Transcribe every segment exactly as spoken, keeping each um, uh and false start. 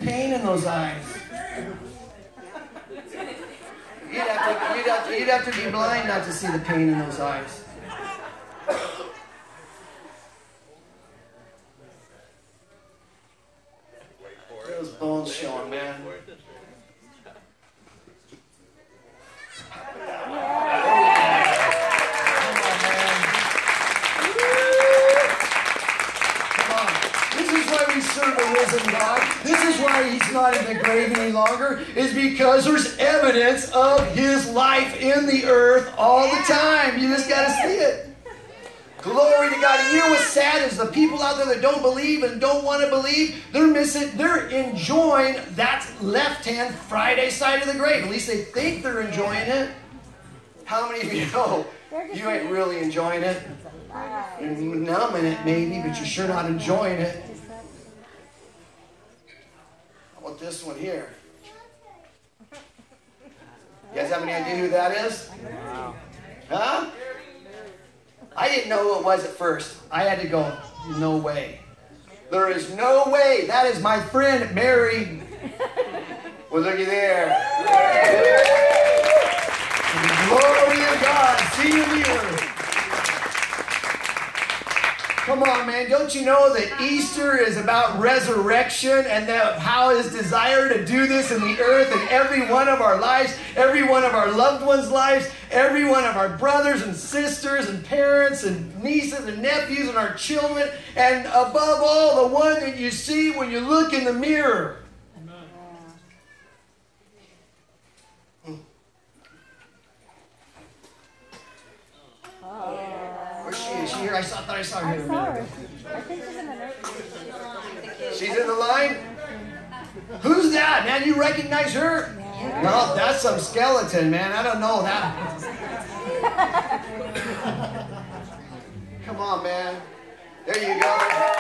pain in those eyes. You'd have to, you'd have to, you'd have to be blind not to see the pain in those eyes. Those bones showing, man. Serve a risen God. This is why he's not in the grave any longer, is because there's evidence of his life in the earth all the time. You just got to see it. Glory to God. And you know what's sad is the people out there that don't believe and don't want to believe, they're missing, they're enjoying that left-hand Friday side of the grave. At least they think they're enjoying it. How many of you know you ain't really enjoying it? You're numbing it maybe, but you're sure not enjoying it. How about this one here? You guys have any idea who that is? Huh? I didn't know who it was at first. I had to go, no way. There is no way. That is my friend, Mary. Well, looky there. Glory to God. See you later. Come on, man. Don't you know that Easter is about resurrection and that how his desire to do this in the earth and every one of our lives, every one of our loved ones' lives, every one of our brothers and sisters and parents and nieces and nephews and our children, and above all, the one that you see when you look in the mirror. Where's she? Is she here? I saw, thought I saw her here a minute ago. I think she's in the nursery. She's in the line? Who's that, man? You recognize her? Yeah. No, that's some skeleton, man. I don't know that. Come on, man. There you go.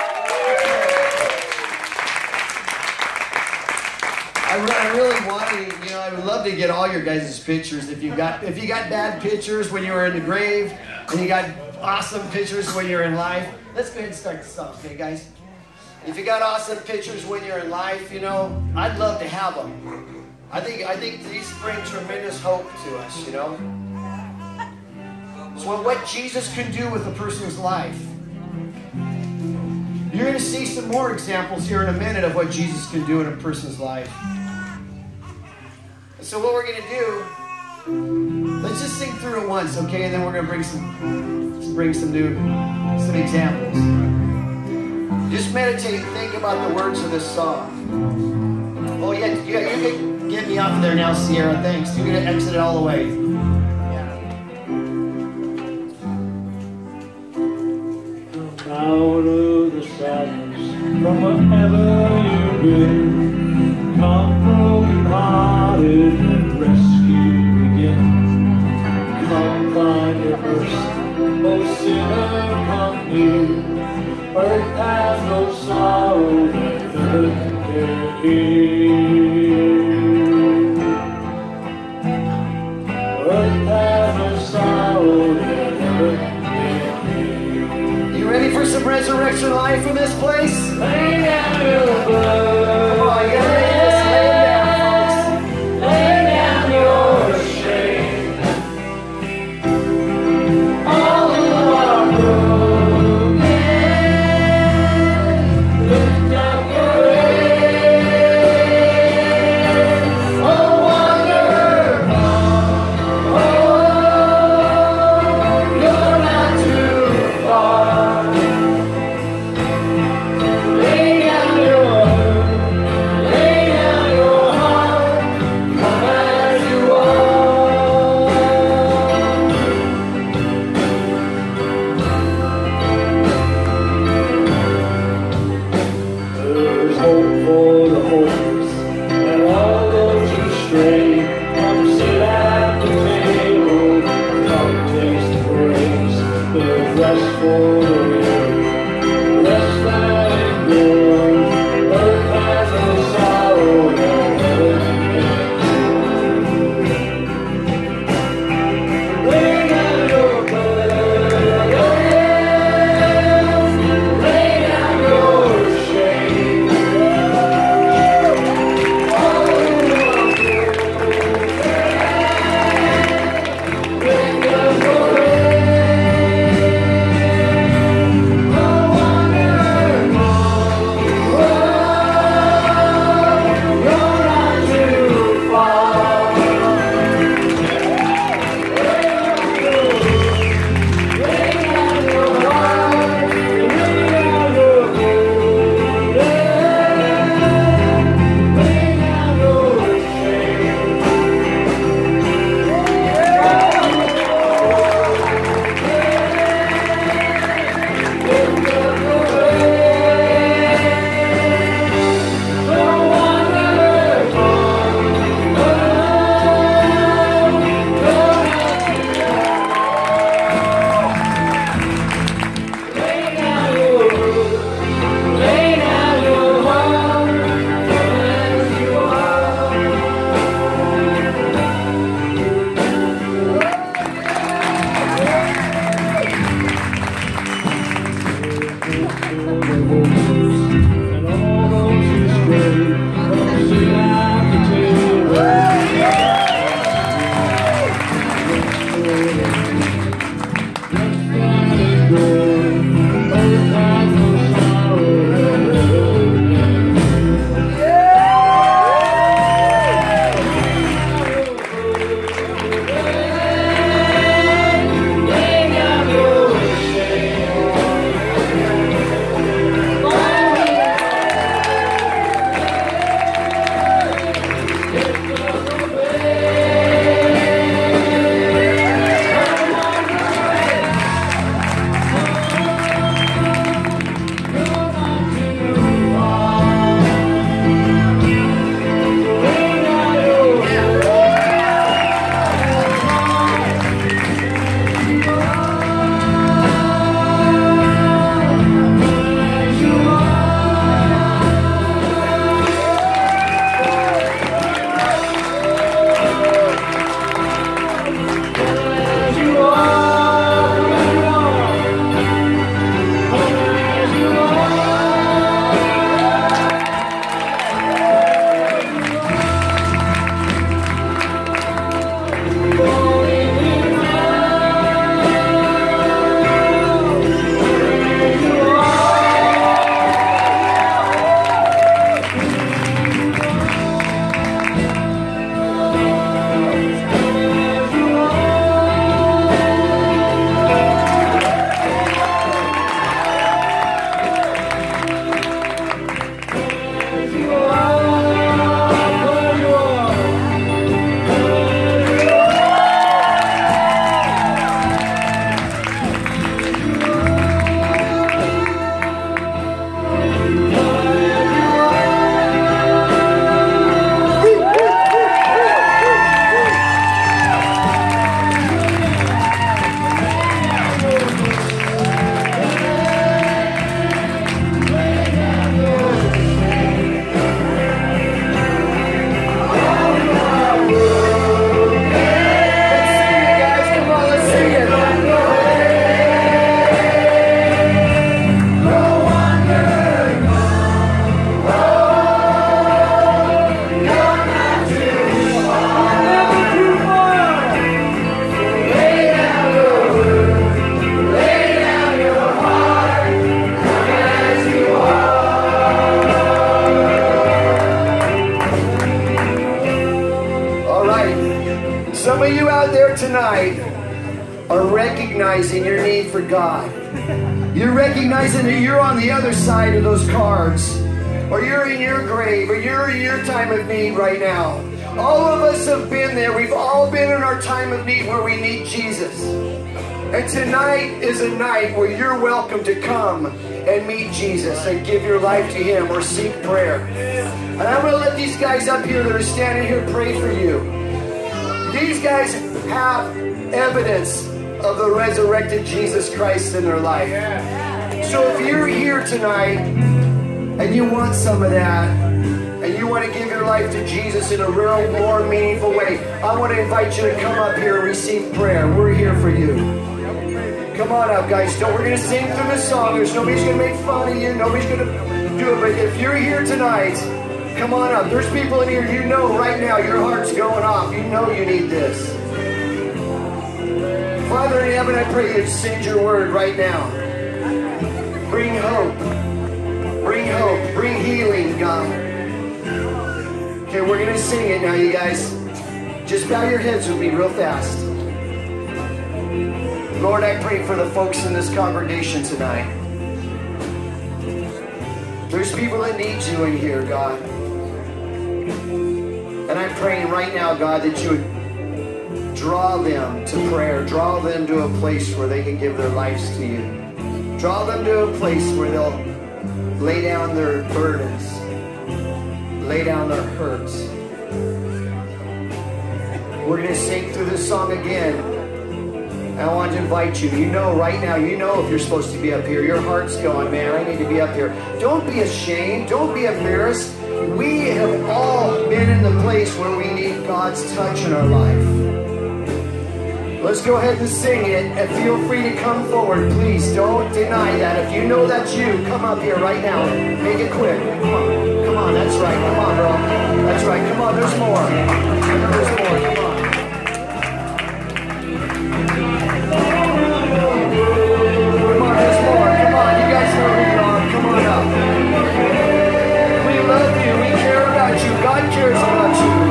I, re I really want to, you know, I would love to get all your guys' pictures. If you got, if you got bad pictures when you were in the grave, and you got awesome pictures when you're in life, let's go ahead and start this off, okay, guys? If you got awesome pictures when you're in life, you know, I'd love to have them. I think, I think these bring tremendous hope to us, you know. So what Jesus can do with a person's life. You're going to see some more examples here in a minute of what Jesus can do in a person's life. So what we're going to do, let's just sing through it once, okay? And then we're going to bring some, bring some new, some examples. Just meditate and think about the words of this song. Oh yeah, you, you can get me off of there now, Sierra. Thanks. You're going to exit it all the way. Out of the sadness from wherever you've been, come broken-hearted and rescue again. Come find your mercy, O sinner, come near. Earth has no sorrow that earth can heal. Earth has no sorrow that earth can heal. You ready for some resurrection life in this place? Lay down your blood. Come on, you ready? Let's lay it down, folks. Lay down your shame. All who are broken, lift up your head. Oh, wonderful. Oh, you're not too far. Lay Some of you out there tonight are recognizing your need for God. You're recognizing that you're on the other side of those cards, or you're in your grave, or you're in your time of need right now. All of us have been there. We've all been in our time of need where we need Jesus. And tonight is a night where you're welcome to come and meet Jesus and give your life to Him or seek prayer. And I'm going to let these guys up here that are standing here pray for you. These guys have evidence of the resurrected Jesus Christ in their life. So if you're here tonight and you want some of that, and you want to give your life to Jesus in a real, more meaningful way, I want to invite you to come up here and receive prayer. We're here for you. Come on up, guys. Don't, we're going to sing through the song. There's nobody's going to make fun of you. Nobody's going to do it. But if you're here tonight, come on up. There's people in here, you know right now your heart's going off. You know you need this. Father in heaven, I pray you send your word right now. Bring hope. Bring hope. Bring healing, God. Okay, we're going to sing it now, you guys. Just bow your heads with me real fast. Lord, I pray for the folks in this congregation tonight. There's people that need you in here, God. And I'm praying right now, God, that you would draw them to prayer. Draw them to a place where they can give their lives to you. Draw them to a place where they'll lay down their burdens. Lay down their hurts. We're going to sing through this song again. I want to invite you. You know right now, you know if you're supposed to be up here. Your heart's going, man, I need to be up here. Don't be ashamed. Don't be embarrassed. We have all been in the place where we need God's touch in our life. Let's go ahead and sing it, and feel free to come forward. Please don't deny that. If you know that's you, come up here right now. Make it quick. Come on. Come on. That's right. Come on, bro. That's right. Come on. There's more. There's more. Come on. Come on. There's more. Come on. You guys know who you are. Come on up. We love you. We care about you. God cares about you.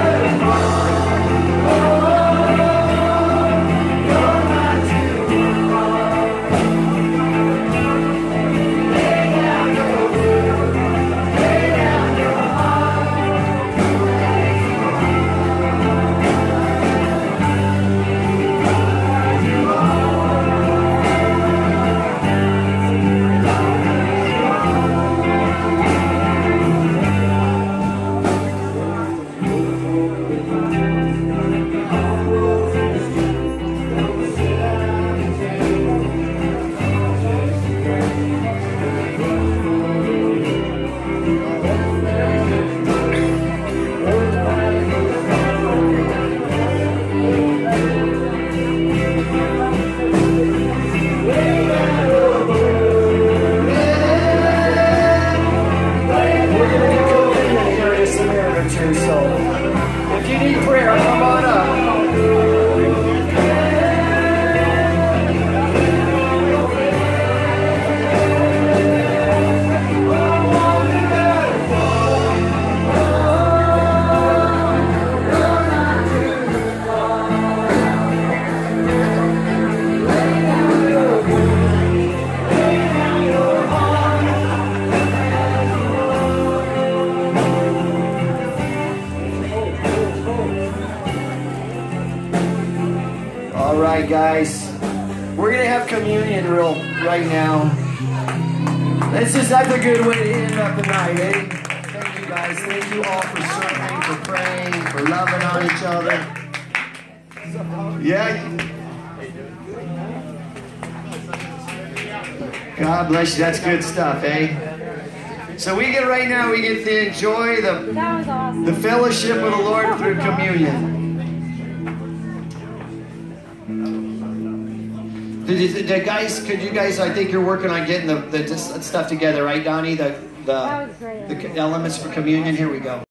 Guys, we're gonna have communion real right now. This is that's a good way to end up the night, eh? Thank you guys. Thank you all for serving, for praying, for loving on each other. Yeah. God bless you. That's good stuff, eh? So we get right now, we get to enjoy the That was awesome. the fellowship with the Lord through communion. The, the guys, could you guys, I think you're working on getting the, the stuff together, right, Donnie? The, the, That was great. the elements for communion. Here we go.